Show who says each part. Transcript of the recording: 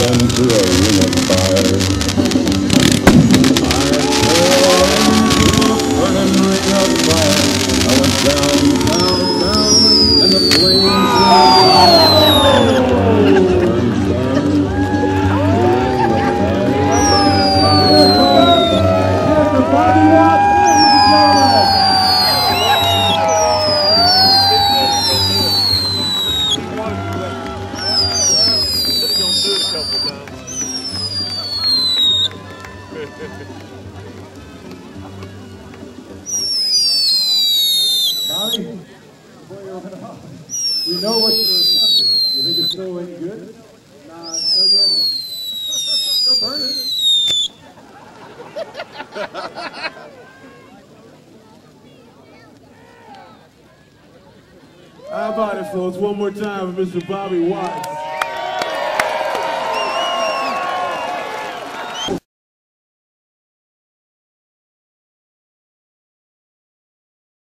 Speaker 1: into a ring of fire. I fell into a burning ring of fire. I went down, down, down, and the flames
Speaker 2: Bobby, before you open up, we know what you're attempting. You think it's still any good? Nah, it's still good. Still burning. How about it, folks? One more time for Mr. Bobby Watts.